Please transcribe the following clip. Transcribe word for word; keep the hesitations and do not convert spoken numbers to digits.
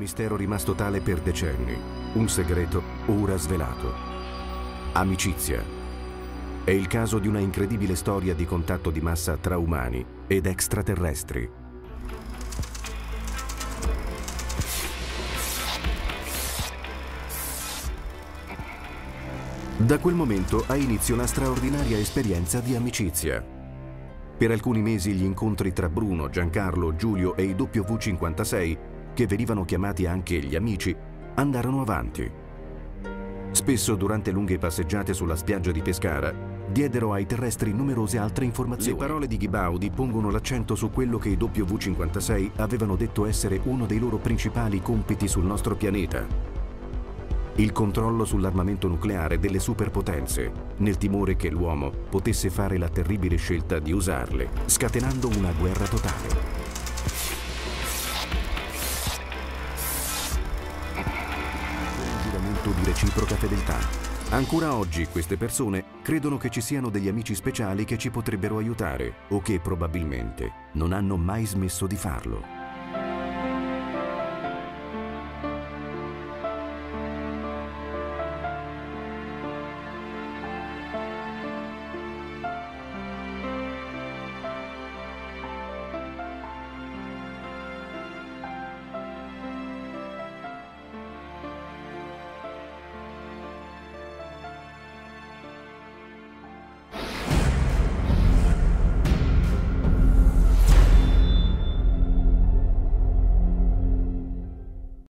mistero rimasto tale per decenni, un segreto ora svelato. Amicizia. È il caso di una incredibile storia di contatto di massa tra umani ed extraterrestri. Da quel momento ha inizio la straordinaria esperienza di amicizia. Per alcuni mesi gli incontri tra Bruno, Giancarlo, Giulio e i W cinquantasei, che venivano chiamati anche gli amici, andarono avanti. Spesso durante lunghe passeggiate sulla spiaggia di Pescara diedero ai terrestri numerose altre informazioni. Le parole di Ghibaudi pongono l'accento su quello che i W cinquantasei avevano detto essere uno dei loro principali compiti sul nostro pianeta: il controllo sull'armamento nucleare delle superpotenze, nel timore che l'uomo potesse fare la terribile scelta di usarle, scatenando una guerra totale. Un giuramento di reciproca fedeltà. Ancora oggi queste persone credono che ci siano degli amici speciali che ci potrebbero aiutare o che probabilmente non hanno mai smesso di farlo.